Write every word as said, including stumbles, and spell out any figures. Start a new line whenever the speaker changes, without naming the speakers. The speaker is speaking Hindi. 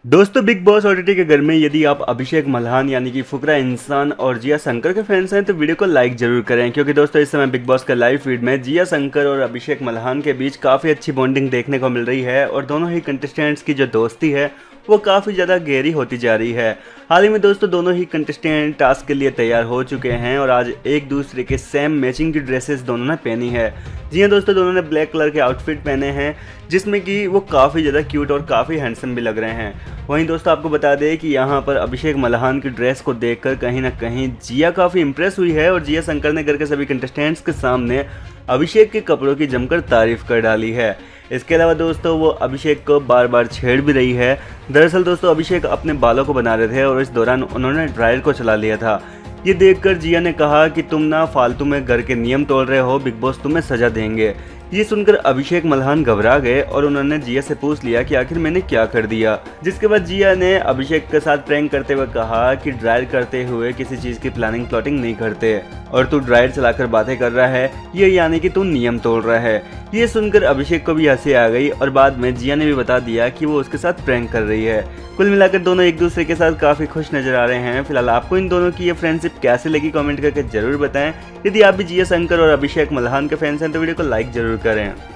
दोस्तों बिग बॉस ओटीटी के घर में यदि आप अभिषेक मल्हान यानी कि फुकरा इंसान और जिया शंकर के फैंस हैं तो वीडियो को लाइक जरूर करें, क्योंकि दोस्तों इस समय बिग बॉस का लाइव फीड में जिया शंकर और अभिषेक मल्हान के बीच काफ़ी अच्छी बॉन्डिंग देखने को मिल रही है और दोनों ही कंटेस्टेंट्स की जो दोस्ती है वो काफ़ी ज़्यादा गहरी होती जा रही है। हाल ही में दोस्तों दोनों ही कंटेस्टेंट टास्क के लिए तैयार हो चुके हैं और आज एक दूसरे के सेम मैचिंग की ड्रेसेस दोनों ने पहनी है। जी हाँ दोस्तों, दोनों ने ब्लैक कलर के आउटफिट पहने हैं जिसमें कि वो काफ़ी ज़्यादा क्यूट और काफ़ी हैंडसम भी लग रहे हैं। वहीं दोस्तों आपको बता दें कि यहाँ पर अभिषेक मल्हान की ड्रेस को देखकर कहीं ना कहीं जिया काफ़ी इंप्रेस हुई है और जिया शंकर ने घर के सभी कंटेस्टेंट्स के सामने अभिषेक के कपड़ों की जमकर तारीफ कर डाली है। इसके अलावा दोस्तों वो अभिषेक को बार बार छेड़ भी रही है। दरअसल दोस्तों अभिषेक अपने बालों को बना रहे थे और इस दौरान उन्होंने ड्रायर को चला लिया था। ये देखकर जिया ने कहा कि तुम ना फालतू में घर के नियम तोड़ रहे हो, बिग बॉस तुम्हें सजा देंगे। ये सुनकर अभिषेक मल्हान घबरा गए और उन्होंने जिया से पूछ लिया कि आखिर मैंने क्या कर दिया। जिसके बाद जिया ने अभिषेक के साथ प्रैंक करते हुए कहा कि ड्रायर करते हुए किसी चीज की प्लानिंग प्लॉटिंग नहीं करते और तू ड्रायर चलाकर बातें कर रहा है, ये यानी कि तू नियम तोड़ रहा है। ये सुनकर अभिषेक को भी हंसी आ गई और बाद में जिया ने भी बता दिया कि वो उसके साथ प्रैंक कर रही है। कुल मिलाकर दोनों एक दूसरे के साथ काफी खुश नजर आ रहे हैं। फिलहाल आपको इन दोनों की ये फ्रेंडशिप कैसे लगी कमेंट करके जरूर बताएं। यदि आप भी जिया शंकर और अभिषेक मल्हान के फैंस हैं तो वीडियो को लाइक जरूर करें।